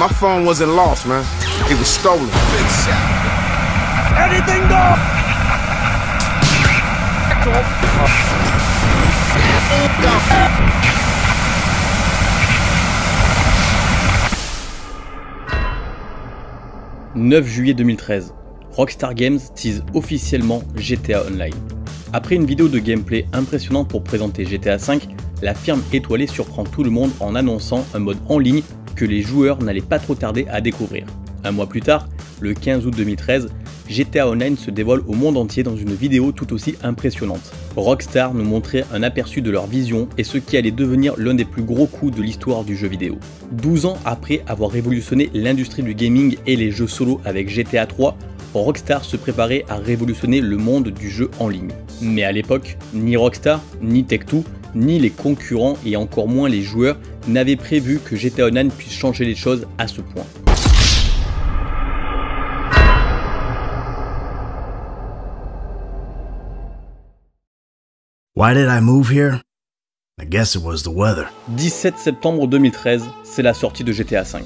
My phone wasn't lost, man. It was stolen. Big shot. Anything go! « 9 juillet 2013, Rockstar Games tease officiellement GTA Online. Après une vidéo de gameplay impressionnante pour présenter GTA V, la firme étoilée surprend tout le monde en annonçant un mode en ligne que les joueurs n'allaient pas trop tarder à découvrir. Un mois plus tard, le 15 août 2013, GTA Online se dévoile au monde entier dans une vidéo tout aussi impressionnante. Rockstar nous montrait un aperçu de leur vision et ce qui allait devenir l'un des plus gros coups de l'histoire du jeu vidéo. 12 ans après avoir révolutionné l'industrie du gaming et les jeux solo avec GTA 3, Rockstar se préparait à révolutionner le monde du jeu en ligne. Mais à l'époque, ni Rockstar, ni Take-Two, ni les concurrents et encore moins les joueurs n'avaient prévu que GTA Online puisse changer les choses à ce point. Why did I move here? I guess it was the weather. 17 septembre 2013, c'est la sortie de GTA V.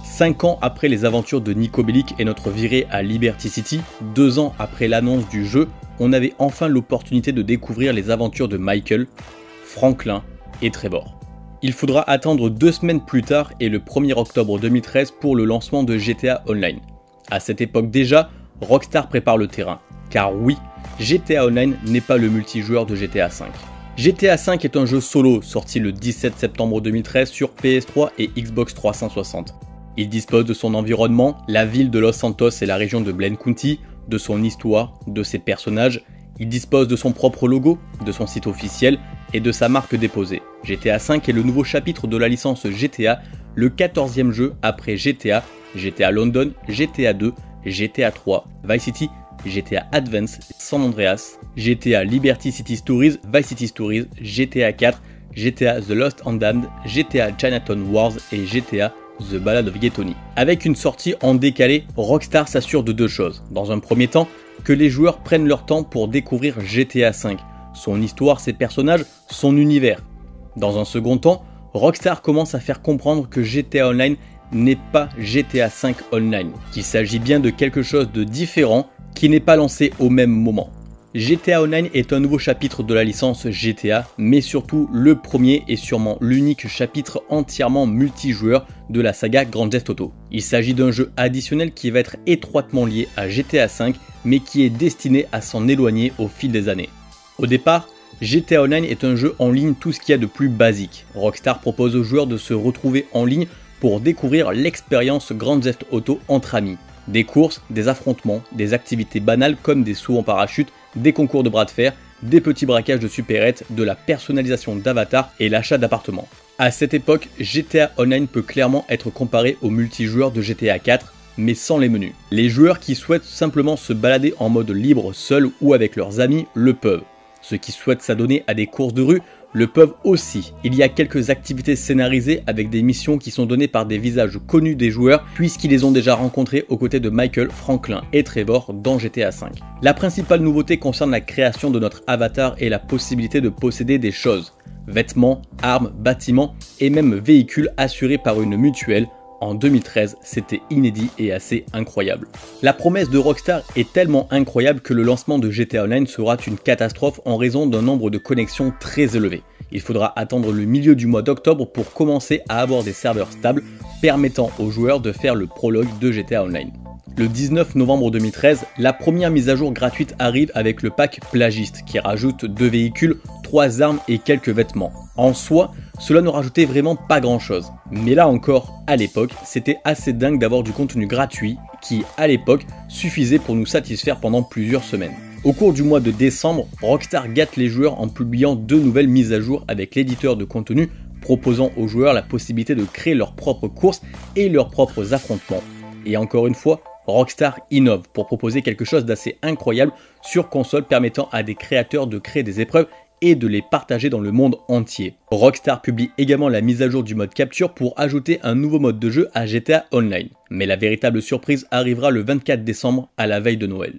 5 ans après les aventures de Niko Bellic et notre virée à Liberty City, 2 ans après l'annonce du jeu, on avait enfin l'opportunité de découvrir les aventures de Michael, Franklin et Trevor. Il faudra attendre 2 semaines plus tard et le 1er octobre 2013 pour le lancement de GTA Online. À cette époque déjà, Rockstar prépare le terrain, car oui, GTA Online n'est pas le multijoueur de GTA V. GTA V est un jeu solo sorti le 17 septembre 2013 sur PS3 et Xbox 360. Il dispose de son environnement, la ville de Los Santos et la région de Blaine County, de son histoire, de ses personnages. Il dispose de son propre logo, de son site officiel et de sa marque déposée. GTA V est le nouveau chapitre de la licence GTA, le 14e jeu après GTA, GTA London, GTA 2, GTA 3, Vice City, GTA Advance, San Andreas, GTA Liberty City Stories, Vice City Stories, GTA 4, GTA The Lost and Damned, GTA Chinatown Wars et GTA The Ballad of Gay Tony. Avec une sortie en décalé, Rockstar s'assure de 2 choses. Dans un premier temps, que les joueurs prennent leur temps pour découvrir GTA V, son histoire, ses personnages, son univers. Dans un second temps, Rockstar commence à faire comprendre que GTA Online n'est pas GTA V Online, qu'il s'agit bien de quelque chose de différent qui n'est pas lancé au même moment. GTA Online est un nouveau chapitre de la licence GTA, mais surtout le premier et sûrement l'unique chapitre entièrement multijoueur de la saga Grand Theft Auto. Il s'agit d'un jeu additionnel qui va être étroitement lié à GTA V, mais qui est destiné à s'en éloigner au fil des années. Au départ, GTA Online est un jeu en ligne tout ce qu'il y a de plus basique. Rockstar propose aux joueurs de se retrouver en ligne pour découvrir l'expérience Grand Theft Auto entre amis. Des courses, des affrontements, des activités banales comme des sauts en parachute, des concours de bras de fer, des petits braquages de supérettes, de la personnalisation d'avatars et l'achat d'appartements. À cette époque, GTA Online peut clairement être comparé au multijoueur de GTA 4, mais sans les menus. Les joueurs qui souhaitent simplement se balader en mode libre seuls ou avec leurs amis le peuvent. Ceux qui souhaitent s'adonner à des courses de rue le peuvent aussi. Il y a quelques activités scénarisées avec des missions qui sont données par des visages connus des joueurs puisqu'ils les ont déjà rencontrés aux côtés de Michael, Franklin et Trevor dans GTA V. La principale nouveauté concerne la création de notre avatar et la possibilité de posséder des choses, vêtements, armes, bâtiments et même véhicules assurés par une mutuelle. En 2013, c'était inédit et assez incroyable. La promesse de Rockstar est tellement incroyable que le lancement de GTA Online sera une catastrophe en raison d'un nombre de connexions très élevé. Il faudra attendre le milieu du mois d'octobre pour commencer à avoir des serveurs stables permettant aux joueurs de faire le prologue de GTA Online. Le 19 novembre 2013, la première mise à jour gratuite arrive avec le pack Plagiste qui rajoute 2 véhicules, 3 armes et quelques vêtements. En soi, cela ne rajoutait vraiment pas grand chose. Mais là encore, à l'époque, c'était assez dingue d'avoir du contenu gratuit qui, à l'époque, suffisait pour nous satisfaire pendant plusieurs semaines. Au cours du mois de décembre, Rockstar gâte les joueurs en publiant 2 nouvelles mises à jour avec l'éditeur de contenu proposant aux joueurs la possibilité de créer leurs propres courses et leurs propres affrontements. Et encore une fois, Rockstar innove pour proposer quelque chose d'assez incroyable sur console permettant à des créateurs de créer des épreuves et de les partager dans le monde entier. Rockstar publie également la mise à jour du mode capture pour ajouter un nouveau mode de jeu à GTA Online. Mais la véritable surprise arrivera le 24 décembre à la veille de Noël.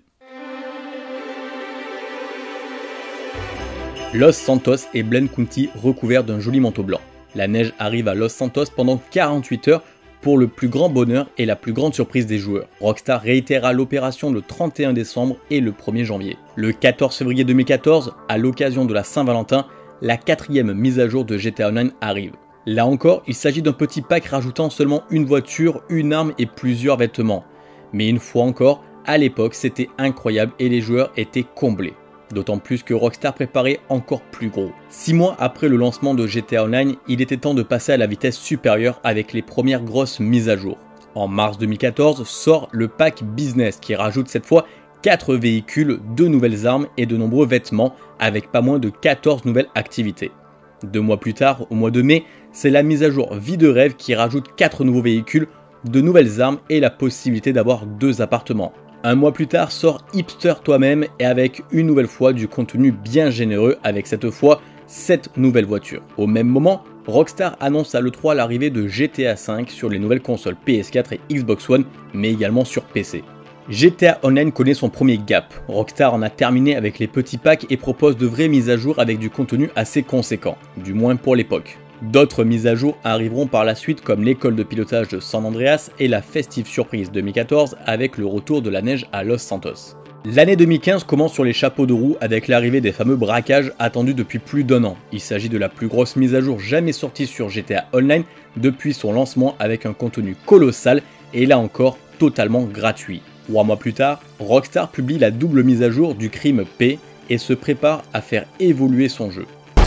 Los Santos et Blaine County recouverts d'un joli manteau blanc. La neige arrive à Los Santos pendant 48 heures, Pour le plus grand bonheur et la plus grande surprise des joueurs, Rockstar réitérera l'opération le 31 décembre et le 1er janvier. Le 14 février 2014, à l'occasion de la Saint-Valentin, la 4e mise à jour de GTA Online arrive. Là encore, il s'agit d'un petit pack rajoutant seulement une voiture, une arme et plusieurs vêtements. Mais une fois encore, à l'époque, c'était incroyable et les joueurs étaient comblés. D'autant plus que Rockstar préparait encore plus gros. 6 mois après le lancement de GTA Online, il était temps de passer à la vitesse supérieure avec les premières grosses mises à jour. En mars 2014 sort le pack Business qui rajoute cette fois 4 véhicules, 2 nouvelles armes et de nombreux vêtements avec pas moins de 14 nouvelles activités. 2 mois plus tard, au mois de mai, c'est la mise à jour Vie de rêve qui rajoute 4 nouveaux véhicules, de nouvelles armes et la possibilité d'avoir 2 appartements. 1 mois plus tard sort Hipster toi-même et avec une nouvelle fois du contenu bien généreux avec cette fois 7 nouvelles voitures. Au même moment, Rockstar annonce à l'E3 l'arrivée de GTA V sur les nouvelles consoles PS4 et Xbox One, mais également sur PC. GTA Online connaît son premier gap. Rockstar en a terminé avec les petits packs et propose de vraies mises à jour avec du contenu assez conséquent, du moins pour l'époque. D'autres mises à jour arriveront par la suite comme l'école de pilotage de San Andreas et la Festive Surprise 2014 avec le retour de la neige à Los Santos. L'année 2015 commence sur les chapeaux de roue avec l'arrivée des fameux braquages attendus depuis plus d'1 an. Il s'agit de la plus grosse mise à jour jamais sortie sur GTA Online depuis son lancement avec un contenu colossal et là encore totalement gratuit. 3 mois plus tard, Rockstar publie la double mise à jour du crime P et se prépare à faire évoluer son jeu.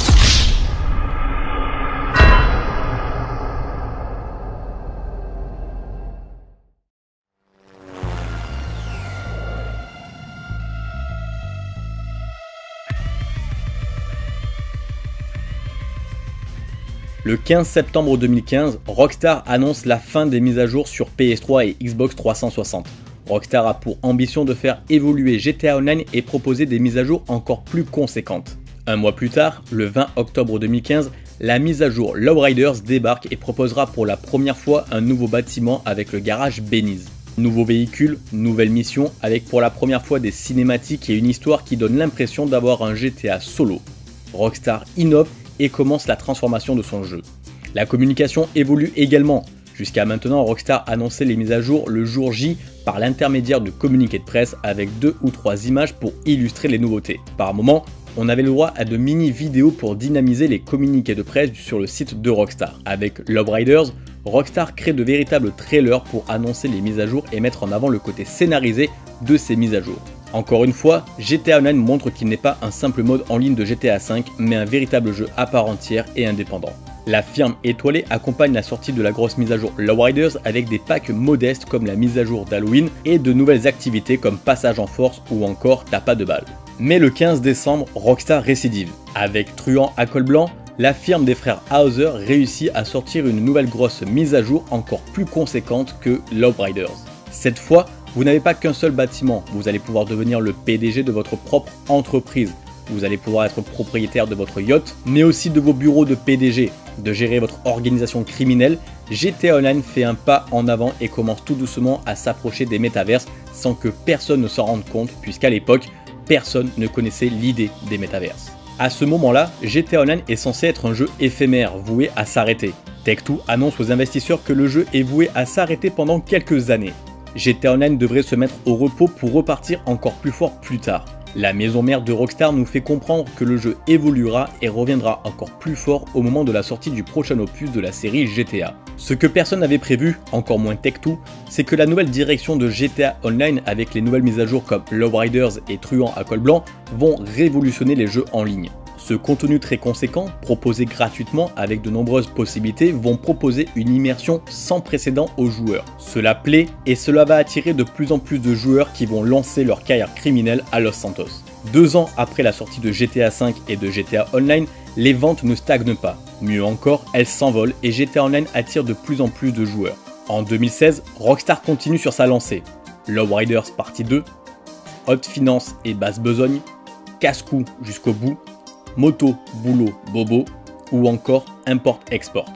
Le 15 septembre 2015, Rockstar annonce la fin des mises à jour sur PS3 et Xbox 360. Rockstar a pour ambition de faire évoluer GTA Online et proposer des mises à jour encore plus conséquentes. 1 mois plus tard, le 20 octobre 2015, la mise à jour Lowriders débarque et proposera pour la première fois un nouveau bâtiment avec le garage Beniz. Nouveau véhicule, nouvelle mission, avec pour la première fois des cinématiques et une histoire qui donne l'impression d'avoir un GTA solo. Rockstar innove et commence la transformation de son jeu. La communication évolue également. Jusqu'à maintenant, Rockstar annonçait les mises à jour le jour J par l'intermédiaire de communiqués de presse avec 2 ou 3 images pour illustrer les nouveautés. Par moment, on avait le droit à de mini-vidéos pour dynamiser les communiqués de presse sur le site de Rockstar. Avec Lowriders, Rockstar crée de véritables trailers pour annoncer les mises à jour et mettre en avant le côté scénarisé de ces mises à jour. Encore une fois, GTA Online montre qu'il n'est pas un simple mode en ligne de GTA V, mais un véritable jeu à part entière et indépendant. La firme étoilée accompagne la sortie de la grosse mise à jour Lowriders avec des packs modestes comme la mise à jour d'Halloween et de nouvelles activités comme passage en force ou encore tapas de balles. Mais le 15 décembre, Rockstar récidive. Avec Truand à col blanc, la firme des frères Hauser réussit à sortir une nouvelle grosse mise à jour encore plus conséquente que Lowriders. Cette fois, vous n'avez pas qu'un seul bâtiment, vous allez pouvoir devenir le PDG de votre propre entreprise. Vous allez pouvoir être propriétaire de votre yacht, mais aussi de vos bureaux de PDG, de gérer votre organisation criminelle. GTA Online fait un pas en avant et commence tout doucement à s'approcher des métaverses sans que personne ne s'en rende compte, puisqu'à l'époque, personne ne connaissait l'idée des métaverses. À ce moment-là, GTA Online est censé être un jeu éphémère, voué à s'arrêter. Take-Two annonce aux investisseurs que le jeu est voué à s'arrêter pendant quelques années. GTA Online devrait se mettre au repos pour repartir encore plus fort plus tard. La maison mère de Rockstar nous fait comprendre que le jeu évoluera et reviendra encore plus fort au moment de la sortie du prochain opus de la série GTA. Ce que personne n'avait prévu, encore moins Take-Two, c'est que la nouvelle direction de GTA Online avec les nouvelles mises à jour comme Lowriders et Truand à col blanc vont révolutionner les jeux en ligne. Ce contenu très conséquent, proposé gratuitement avec de nombreuses possibilités, vont proposer une immersion sans précédent aux joueurs. Cela plaît et cela va attirer de plus en plus de joueurs qui vont lancer leur carrière criminelle à Los Santos. 2 ans après la sortie de GTA V et de GTA Online, les ventes ne stagnent pas. Mieux encore, elles s'envolent et GTA Online attire de plus en plus de joueurs. En 2016, Rockstar continue sur sa lancée. Lowriders Partie 2, Haute Finance et Basse Besogne, Casse-Cou jusqu'au bout, Moto, Boulot, Bobo ou encore Import-Export.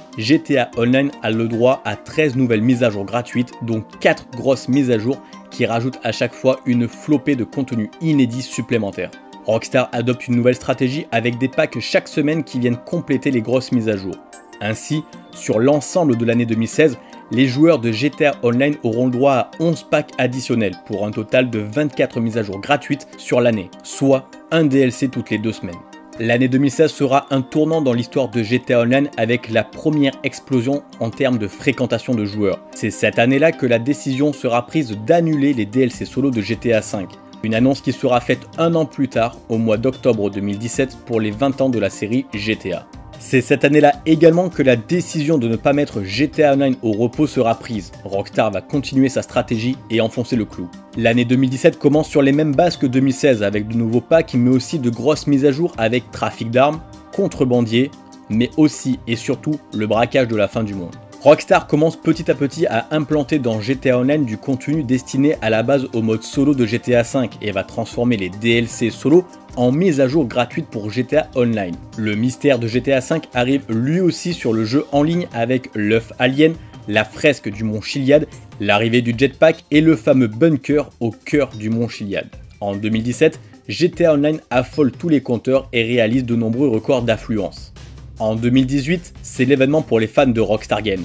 GTA Online a le droit à 13 nouvelles mises à jour gratuites, dont 4 grosses mises à jour qui rajoutent à chaque fois une flopée de contenu inédit supplémentaires. Rockstar adopte une nouvelle stratégie avec des packs chaque semaine qui viennent compléter les grosses mises à jour. Ainsi, sur l'ensemble de l'année 2016, les joueurs de GTA Online auront le droit à 11 packs additionnels pour un total de 24 mises à jour gratuites sur l'année, soit un DLC toutes les 2 semaines. L'année 2016 sera un tournant dans l'histoire de GTA Online avec la première explosion en termes de fréquentation de joueurs. C'est cette année-là que la décision sera prise d'annuler les DLC solo de GTA V. Une annonce qui sera faite un an plus tard, au mois d'octobre 2017, pour les 20 ans de la série GTA. C'est cette année-là également que la décision de ne pas mettre GTA Online au repos sera prise. Rockstar va continuer sa stratégie et enfoncer le clou. L'année 2017 commence sur les mêmes bases que 2016 avec de nouveaux packs mais aussi de grosses mises à jour avec trafic d'armes, contrebandier, mais aussi et surtout le braquage de la fin du monde. Rockstar commence petit à petit à implanter dans GTA Online du contenu destiné à la base au mode solo de GTA V et va transformer les DLC solo en mise à jour gratuite pour GTA Online. Le mystère de GTA V arrive lui aussi sur le jeu en ligne avec l'œuf alien, la fresque du mont Chiliad, l'arrivée du jetpack et le fameux bunker au cœur du mont Chiliad. En 2017, GTA Online affole tous les compteurs et réalise de nombreux records d'affluence. En 2018, c'est l'événement pour les fans de Rockstar Games.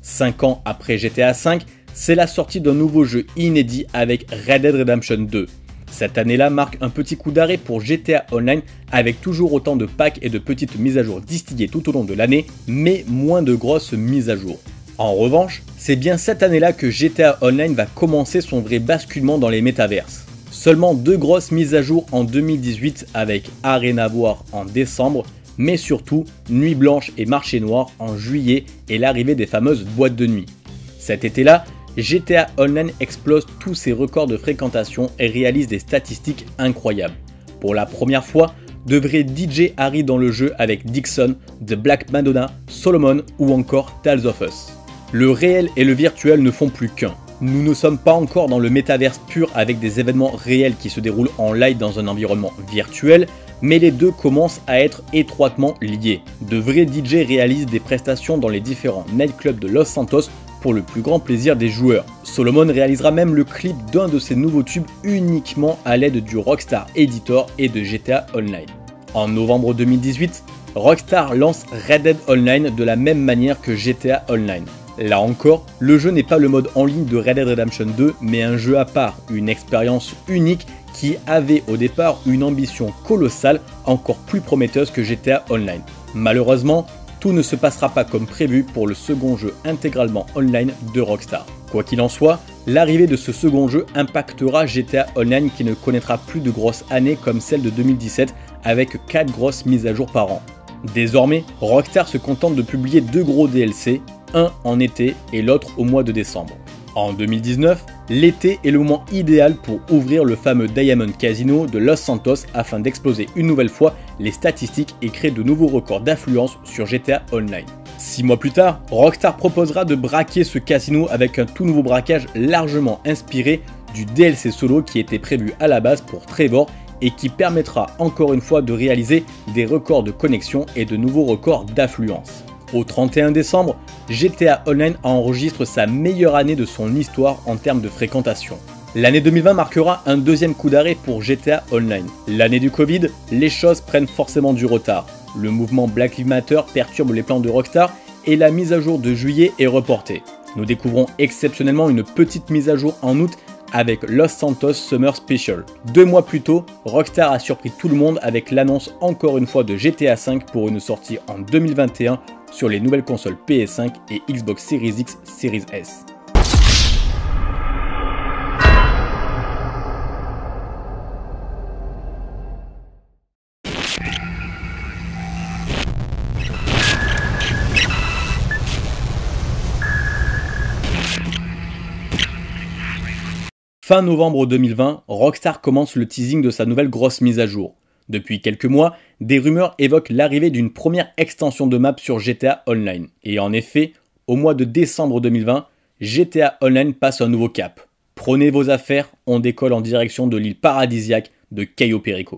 5 ans après GTA V, c'est la sortie d'un nouveau jeu inédit avec Red Dead Redemption 2. Cette année-là marque un petit coup d'arrêt pour GTA Online avec toujours autant de packs et de petites mises à jour distillées tout au long de l'année, mais moins de grosses mises à jour. En revanche, c'est bien cette année-là que GTA Online va commencer son vrai basculement dans les métaverses. Seulement 2 grosses mises à jour en 2018 avec Arena War en décembre, mais surtout Nuit Blanche et Marché Noir en juillet et l'arrivée des fameuses boîtes de nuit. Cet été-là, GTA Online explose tous ses records de fréquentation et réalise des statistiques incroyables. Pour la première fois, de vrais DJ arrivent dans le jeu avec Dixon, The Black Madonna, Solomon ou encore Tales of Us. Le réel et le virtuel ne font plus qu'un. Nous ne sommes pas encore dans le métaverse pur avec des événements réels qui se déroulent en live dans un environnement virtuel, mais les deux commencent à être étroitement liés. De vrais DJ réalisent des prestations dans les différents nightclubs de Los Santos pour le plus grand plaisir des joueurs. Solomon réalisera même le clip d'un de ses nouveaux tubes uniquement à l'aide du Rockstar Editor et de GTA Online. En novembre 2018, Rockstar lance Red Dead Online de la même manière que GTA Online. Là encore, le jeu n'est pas le mode en ligne de Red Dead Redemption 2, mais un jeu à part, une expérience unique qui avait au départ une ambition colossale, encore plus prometteuse que GTA Online. Malheureusement, tout ne se passera pas comme prévu pour le second jeu intégralement online de Rockstar. Quoi qu'il en soit, l'arrivée de ce second jeu impactera GTA Online qui ne connaîtra plus de grosses années comme celle de 2017 avec 4 grosses mises à jour par an. Désormais, Rockstar se contente de publier 2 gros DLC, un en été et l'autre au mois de décembre. En 2019, l'été est le moment idéal pour ouvrir le fameux Diamond Casino de Los Santos afin d'exploser une nouvelle fois les statistiques et créer de nouveaux records d'affluence sur GTA Online. 6 mois plus tard, Rockstar proposera de braquer ce casino avec un tout nouveau braquage largement inspiré du DLC solo qui était prévu à la base pour Trevor et qui permettra encore une fois de réaliser des records de connexion et de nouveaux records d'affluence. Au 31 décembre, GTA Online enregistre sa meilleure année de son histoire en termes de fréquentation. L'année 2020 marquera un deuxième coup d'arrêt pour GTA Online. L'année du Covid, les choses prennent forcément du retard. Le mouvement Black Lives Matter perturbe les plans de Rockstar et la mise à jour de juillet est reportée. Nous découvrons exceptionnellement une petite mise à jour en août avec Los Santos Summer Special. 2 mois plus tôt, Rockstar a surpris tout le monde avec l'annonce encore une fois de GTA V pour une sortie en 2021 sur les nouvelles consoles PS5 et Xbox Series X, Series S. Fin novembre 2020, Rockstar commence le teasing de sa nouvelle grosse mise à jour. Depuis quelques mois, des rumeurs évoquent l'arrivée d'une première extension de map sur GTA Online. Et en effet, au mois de décembre 2020, GTA Online passe un nouveau cap. Prenez vos affaires, on décolle en direction de l'île paradisiaque de Cayo Perico.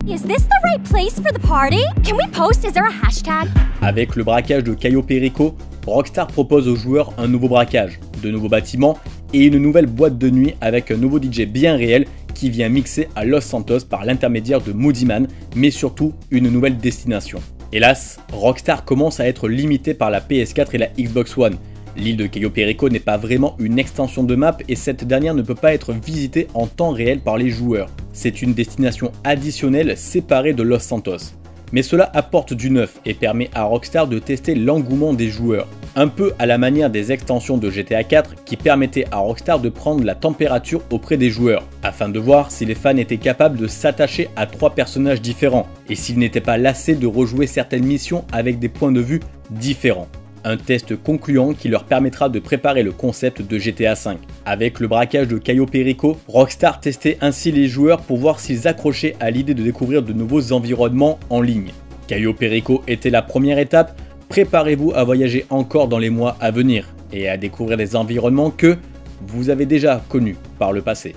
Avec le braquage de Cayo Perico, Rockstar propose aux joueurs un nouveau braquage, de nouveaux bâtiments et une nouvelle boîte de nuit avec un nouveau DJ bien réel qui vient mixer à Los Santos par l'intermédiaire de Moodyman, mais surtout une nouvelle destination. Hélas, Rockstar commence à être limité par la PS4 et la Xbox One, L'île de Cayo Perico n'est pas vraiment une extension de map et cette dernière ne peut pas être visitée en temps réel par les joueurs. C'est une destination additionnelle séparée de Los Santos. Mais cela apporte du neuf et permet à Rockstar de tester l'engouement des joueurs. Un peu à la manière des extensions de GTA 4 qui permettaient à Rockstar de prendre la température auprès des joueurs, afin de voir si les fans étaient capables de s'attacher à 3 personnages différents, et s'ils n'étaient pas lassés de rejouer certaines missions avec des points de vue différents. Un test concluant qui leur permettra de préparer le concept de GTA V. Avec le braquage de Cayo Perico, Rockstar testait ainsi les joueurs pour voir s'ils accrochaient à l'idée de découvrir de nouveaux environnements en ligne. Cayo Perico était la première étape, préparez-vous à voyager encore dans les mois à venir et à découvrir des environnements que vous avez déjà connus par le passé.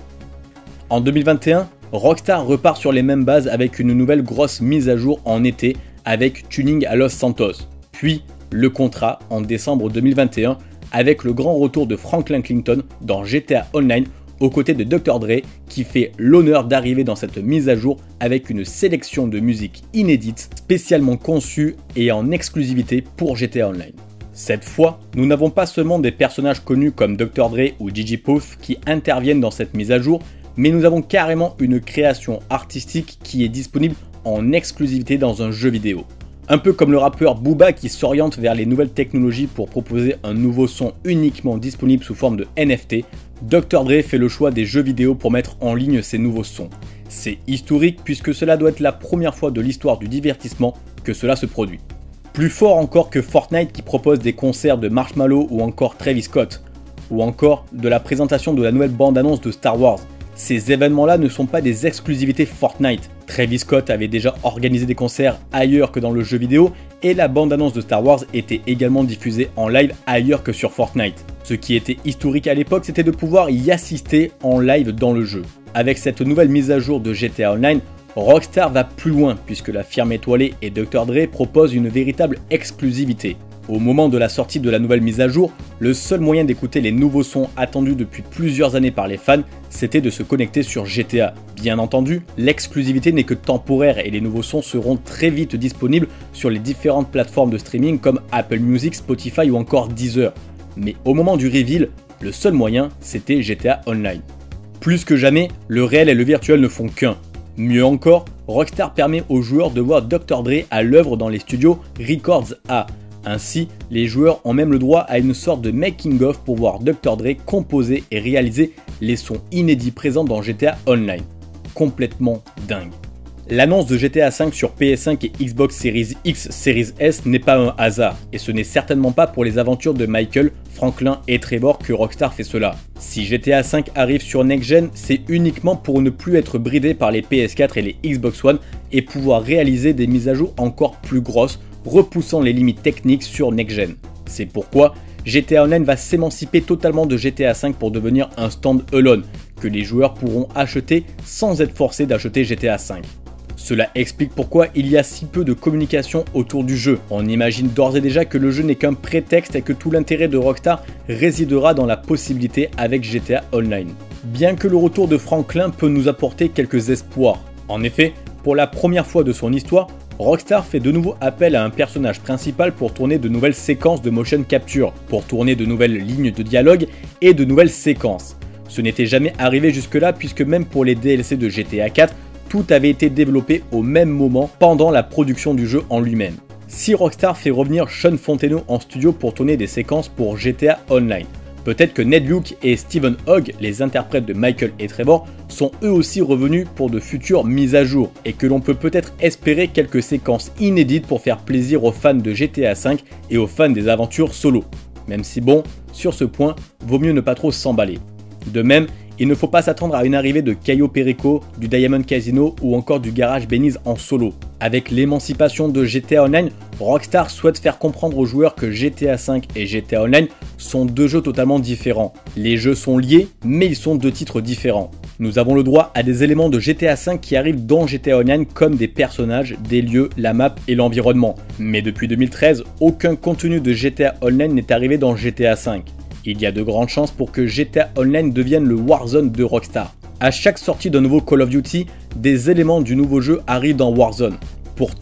En 2021, Rockstar repart sur les mêmes bases avec une nouvelle grosse mise à jour en été avec Tuning à Los Santos, puis le contrat en décembre 2021 avec le grand retour de Franklin Clinton dans GTA Online aux côtés de Dr. Dre qui fait l'honneur d'arriver dans cette mise à jour avec une sélection de musique inédite spécialement conçue et en exclusivité pour GTA Online. Cette fois, nous n'avons pas seulement des personnages connus comme Dr. Dre ou Gigi Puff qui interviennent dans cette mise à jour, mais nous avons carrément une création artistique qui est disponible en exclusivité dans un jeu vidéo. Un peu comme le rappeur Booba qui s'oriente vers les nouvelles technologies pour proposer un nouveau son uniquement disponible sous forme de NFT, Dr. Dre fait le choix des jeux vidéo pour mettre en ligne ces nouveaux sons. C'est historique puisque cela doit être la première fois de l'histoire du divertissement que cela se produit. Plus fort encore que Fortnite qui propose des concerts de Marshmello ou encore Travis Scott, ou encore de la présentation de la nouvelle bande-annonce de Star Wars. Ces événements-là ne sont pas des exclusivités Fortnite. Travis Scott avait déjà organisé des concerts ailleurs que dans le jeu vidéo et la bande-annonce de Star Wars était également diffusée en live ailleurs que sur Fortnite. Ce qui était historique à l'époque, c'était de pouvoir y assister en live dans le jeu. Avec cette nouvelle mise à jour de GTA Online, Rockstar va plus loin puisque la firme étoilée et Dr. Dre proposent une véritable exclusivité. Au moment de la sortie de la nouvelle mise à jour, le seul moyen d'écouter les nouveaux sons attendus depuis plusieurs années par les fans, c'était de se connecter sur GTA. Bien entendu, l'exclusivité n'est que temporaire et les nouveaux sons seront très vite disponibles sur les différentes plateformes de streaming comme Apple Music, Spotify ou encore Deezer. Mais au moment du reveal, le seul moyen, c'était GTA Online. Plus que jamais, le réel et le virtuel ne font qu'un. Mieux encore, Rockstar permet aux joueurs de voir Dr. Dre à l'œuvre dans les studios Records A. Ainsi, les joueurs ont même le droit à une sorte de making-of pour voir Dr. Dre composer et réaliser les sons inédits présents dans GTA Online. Complètement dingue. L'annonce de GTA V sur PS5 et Xbox Series X, Series S n'est pas un hasard, et ce n'est certainement pas pour les aventures de Michael, Franklin et Trevor que Rockstar fait cela. Si GTA V arrive sur Next Gen, c'est uniquement pour ne plus être bridé par les PS4 et les Xbox One et pouvoir réaliser des mises à jour encore plus grosses, repoussant les limites techniques sur Next Gen. C'est pourquoi GTA Online va s'émanciper totalement de GTA V pour devenir un stand-alone que les joueurs pourront acheter sans être forcés d'acheter GTA V. Cela explique pourquoi il y a si peu de communication autour du jeu. On imagine d'ores et déjà que le jeu n'est qu'un prétexte et que tout l'intérêt de Rockstar résidera dans la possibilité avec GTA Online. Bien que le retour de Franklin peut nous apporter quelques espoirs. En effet, pour la première fois de son histoire, Rockstar fait de nouveau appel à un personnage principal pour tourner de nouvelles séquences de motion capture, pour tourner de nouvelles lignes de dialogue et de nouvelles séquences. Ce n'était jamais arrivé jusque-là puisque même pour les DLC de GTA 4, tout avait été développé au même moment pendant la production du jeu en lui-même. Si Rockstar fait revenir Sean Fonteno en studio pour tourner des séquences pour GTA Online, peut-être que Ned Luke et Stephen Hogg, les interprètes de Michael et Trevor, sont eux aussi revenus pour de futures mises à jour et que l'on peut peut-être espérer quelques séquences inédites pour faire plaisir aux fans de GTA V et aux fans des aventures solo. Même si bon, sur ce point, vaut mieux ne pas trop s'emballer. De même, il ne faut pas s'attendre à une arrivée de Cayo Perico, du Diamond Casino ou encore du Garage Beniz en solo. Avec l'émancipation de GTA Online, Rockstar souhaite faire comprendre aux joueurs que GTA V et GTA Online sont deux jeux totalement différents. Les jeux sont liés, mais ils sont deux titres différents. Nous avons le droit à des éléments de GTA V qui arrivent dans GTA Online comme des personnages, des lieux, la map et l'environnement. Mais depuis 2013, aucun contenu de GTA Online n'est arrivé dans GTA V. Il y a de grandes chances pour que GTA Online devienne le Warzone de Rockstar. À chaque sortie d'un nouveau Call of Duty, des éléments du nouveau jeu arrivent dans Warzone. Pourtant,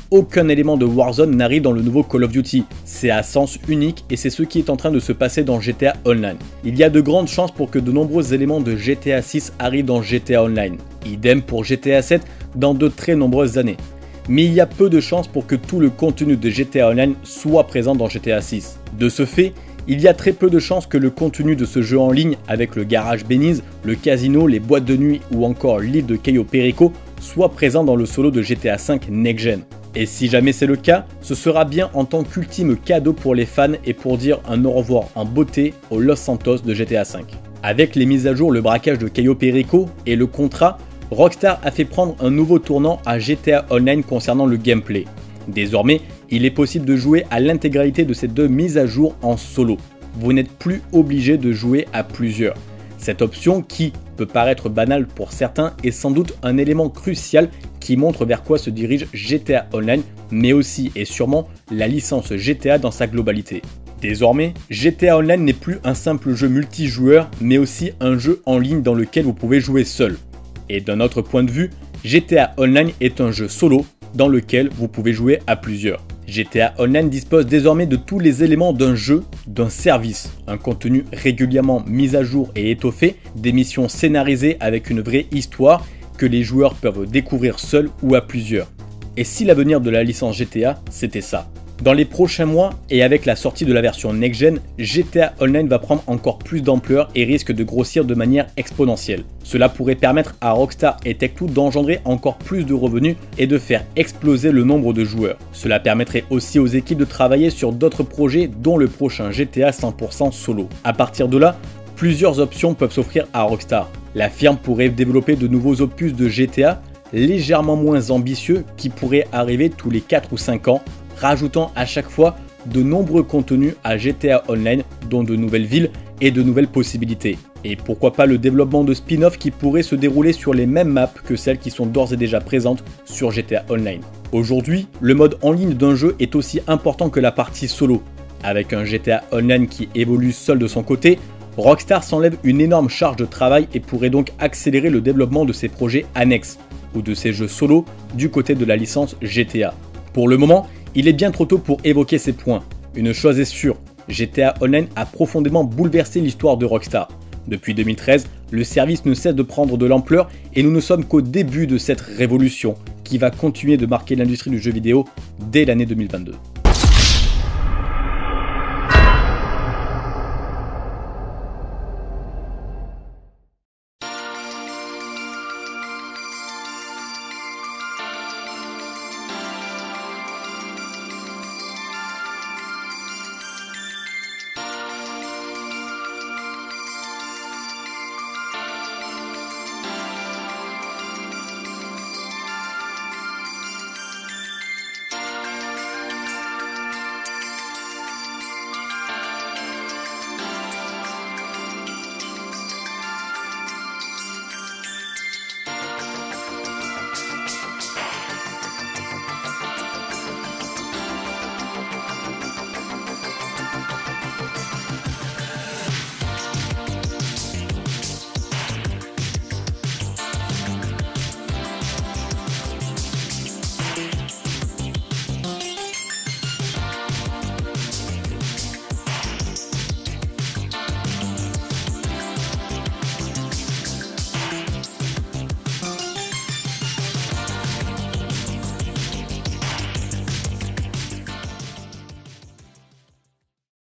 aucun élément de Warzone n'arrive dans le nouveau Call of Duty. C'est à sens unique et c'est ce qui est en train de se passer dans GTA Online. Il y a de grandes chances pour que de nombreux éléments de GTA 6 arrivent dans GTA Online. Idem pour GTA 7 dans de très nombreuses années. Mais il y a peu de chances pour que tout le contenu de GTA Online soit présent dans GTA 6. De ce fait, il y a très peu de chances que le contenu de ce jeu en ligne, avec le garage Beniz, le casino, les boîtes de nuit ou encore l'île de Cayo Perico, soit présent dans le solo de GTA V Next Gen. Et si jamais c'est le cas, ce sera bien en tant qu'ultime cadeau pour les fans et pour dire un au revoir en beauté au Los Santos de GTA V. Avec les mises à jour, le braquage de Cayo Perico et le contrat, Rockstar a fait prendre un nouveau tournant à GTA Online concernant le gameplay. Désormais, il est possible de jouer à l'intégralité de ces deux mises à jour en solo. Vous n'êtes plus obligé de jouer à plusieurs. Cette option, qui peut paraître banale pour certains, est sans doute un élément crucial qui montre vers quoi se dirige GTA Online, mais aussi et sûrement la licence GTA dans sa globalité. Désormais, GTA Online n'est plus un simple jeu multijoueur, mais aussi un jeu en ligne dans lequel vous pouvez jouer seul. Et d'un autre point de vue, GTA Online est un jeu solo dans lequel vous pouvez jouer à plusieurs. GTA Online dispose désormais de tous les éléments d'un jeu, d'un service, un contenu régulièrement mis à jour et étoffé, des missions scénarisées avec une vraie histoire que les joueurs peuvent découvrir seuls ou à plusieurs. Et si l'avenir de la licence GTA, c'était ça? Dans les prochains mois et avec la sortie de la version Next Gen, GTA Online va prendre encore plus d'ampleur et risque de grossir de manière exponentielle. Cela pourrait permettre à Rockstar et Take-Two d'engendrer encore plus de revenus et de faire exploser le nombre de joueurs. Cela permettrait aussi aux équipes de travailler sur d'autres projets dont le prochain GTA 100% solo. À partir de là, plusieurs options peuvent s'offrir à Rockstar. La firme pourrait développer de nouveaux opus de GTA légèrement moins ambitieux qui pourraient arriver tous les 4 ou 5 ans, rajoutant à chaque fois de nombreux contenus à GTA Online, dont de nouvelles villes et de nouvelles possibilités. Et pourquoi pas le développement de spin-off qui pourraient se dérouler sur les mêmes maps que celles qui sont d'ores et déjà présentes sur GTA Online. Aujourd'hui, le mode en ligne d'un jeu est aussi important que la partie solo. Avec un GTA Online qui évolue seul de son côté, Rockstar s'enlève une énorme charge de travail et pourrait donc accélérer le développement de ses projets annexes, ou de ses jeux solo du côté de la licence GTA. Pour le moment, il est bien trop tôt pour évoquer ces points. Une chose est sûre, GTA Online a profondément bouleversé l'histoire de Rockstar. Depuis 2013, le service ne cesse de prendre de l'ampleur et nous ne sommes qu'au début de cette révolution qui va continuer de marquer l'industrie du jeu vidéo dès l'année 2022.